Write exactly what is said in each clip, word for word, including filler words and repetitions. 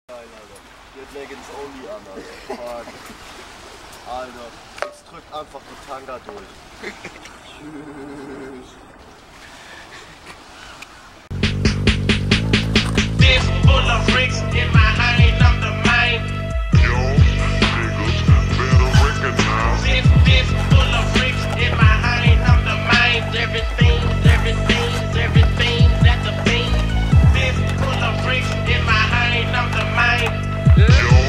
Alter. Die hat Leggings only an, Alter. Fuck. Alter, jetzt drückt einfach die Tanga durch. This full of bricks in my hand, I'm the man. Yo, niggas better recognize. This, this full of bricks in my hand, I'm the man. Everything, everything, everything, that's a thing. This full of bricks in my hand, I'm the man. Yo,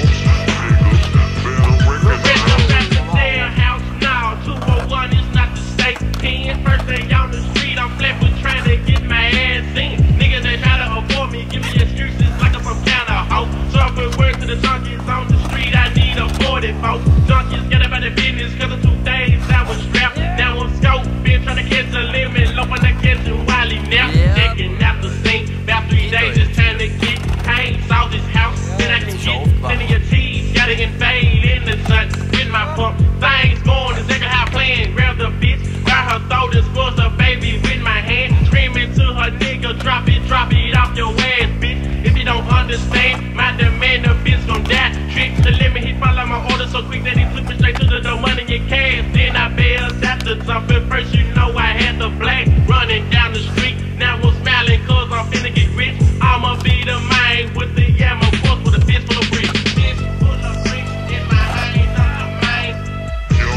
niggas better Rest recognize. up at the their house now. two oh one is not the state pen. First day on the street, I'm left with trying to get my ass in. Niggas that try to avoid me, give me excuses like I'm from Canada, ho. So I put words to the junkies on the street, I need a forty-four. Junkies get about the business, cause of two days I was strapped. Now I'm scoping, trying to catch the limit, low on the catch and Wiley now. Checking out the scene, about three days, it's time to get pain. Saw this house, then I can get plenty of cheese. Gotta invade in the sun with my pump. Things going exactly how I planned. Grab the bitch, got her throat and squirts the baby with my hand. Screaming to her nigga, drop it, drop it off your ass, bitch. If you don't understand, my demand, the bitch gon' die. Trick the limit, he follow my orders so quick that he took me straight to the door, money in cash. Then I bailed after jumping. First, you know I had the black running down the street. Now I'm smiling cause I'm finna get rich. I'ma be the man with the ammo, of course, with a fist full of bricks. Fist full of bricks in my hand, I'm the man. Yo,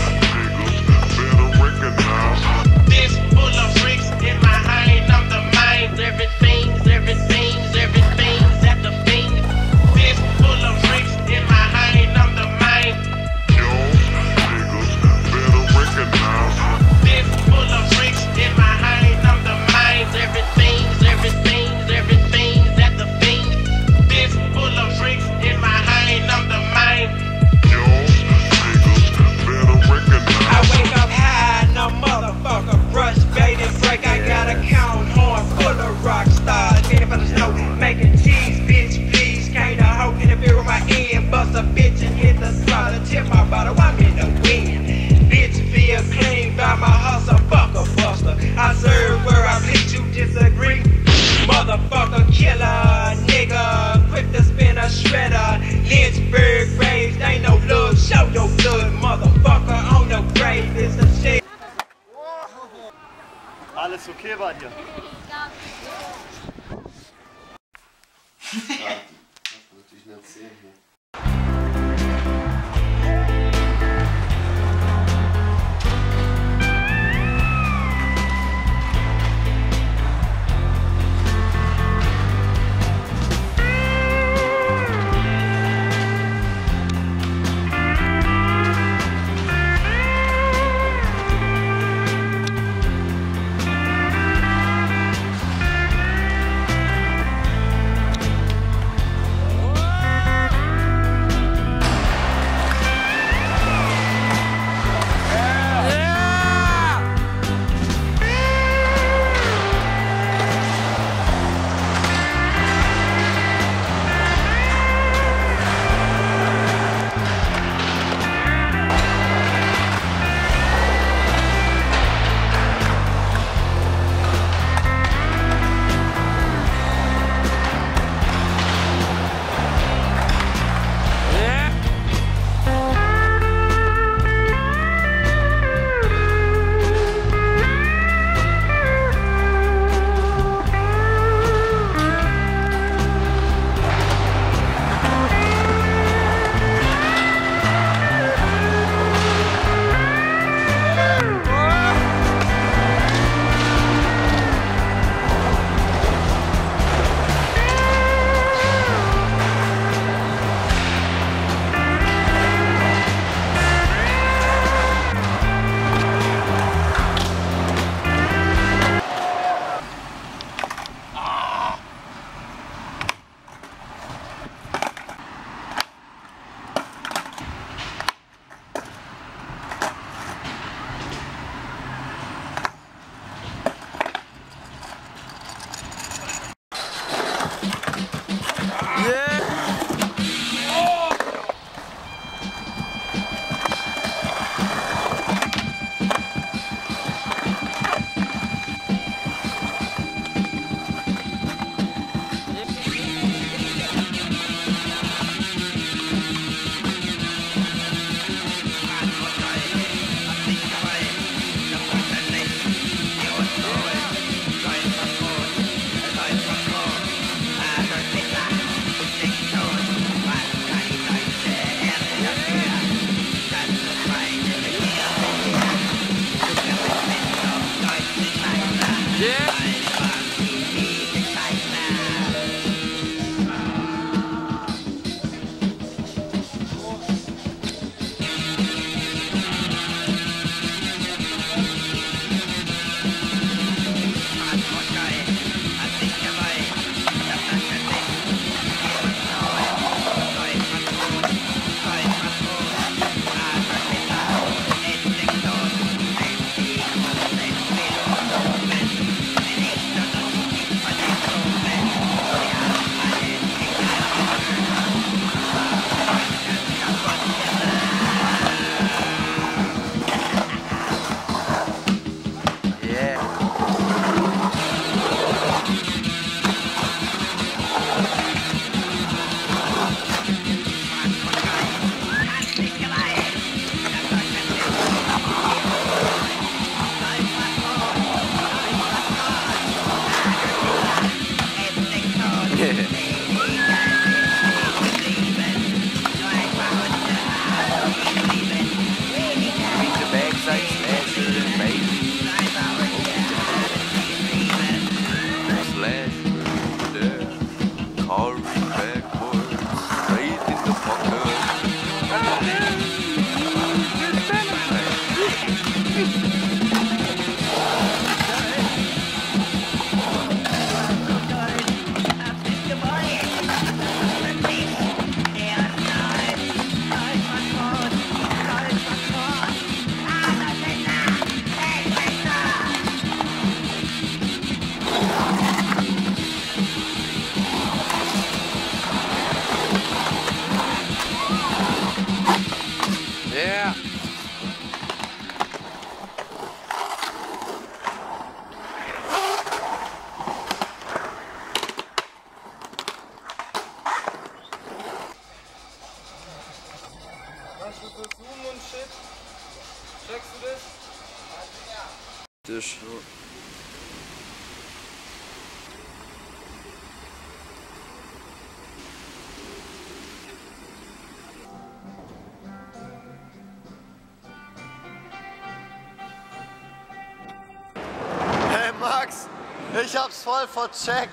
niggas better recognize. This full of bricks in my hand, I'm the man. Everything's, everything's, everything's at the thing. This full of bricks in my hand, I'm the man. Yo, niggas better recognize. This full of bricks in my hand, I'm the man. Everything's, everything's, everything's at the thing. This full of bricks in my hand, I'm the man. Yo, niggas better recognize. I wake up high, no motherfucker. Brush, bait, and break. I got a count horn full of rock stars. Getting for the snow, making cheese, bitch, please. Can't a hoe interfere with my end. Bust a bitch and hit the throttle. Tip my bottle, I'm in the wind. Bitch, feel clean by my hustle. Fuck a buster. I serve where I bleed, you disagree. Motherfucker, killer, nigga. Quick to spin a shredder. Lynchburg raised, ain't no love. Show your blood, motherfucker. On the grave is the shit. Alles okay bei dir? Ja. Ja, das kann natürlich nicht sehen hier. so zoomen und shit. Checkst du das? Das schon. Hey Max, ich hab's voll vercheckt.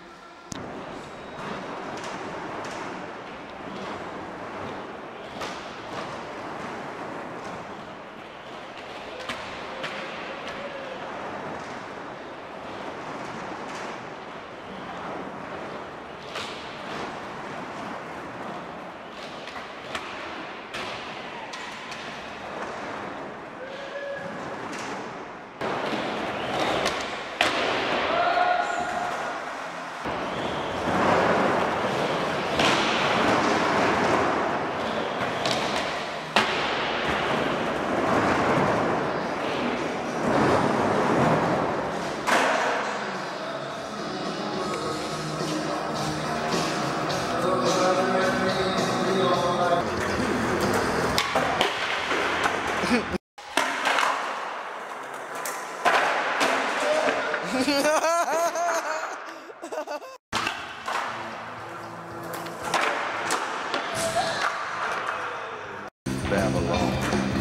Babylon.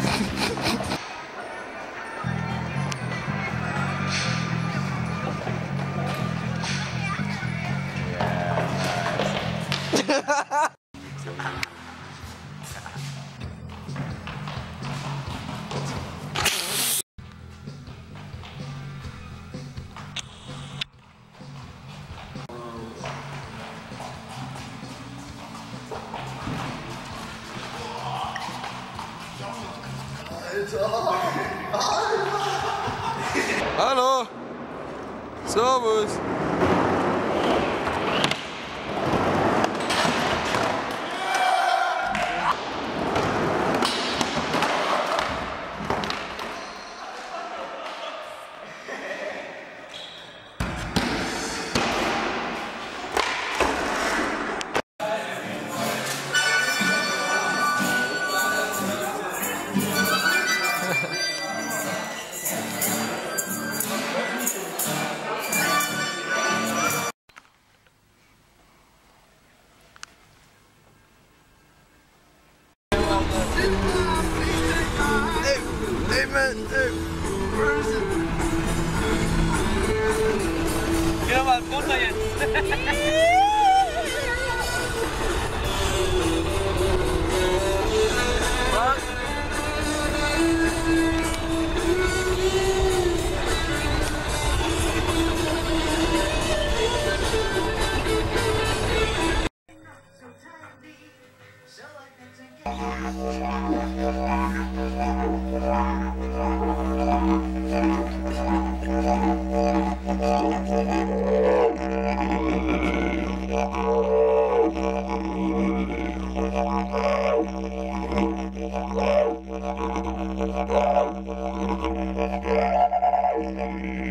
Hallo! Servus! Hey man, hey, where is it? Geh mal runter jetzt! Thank you.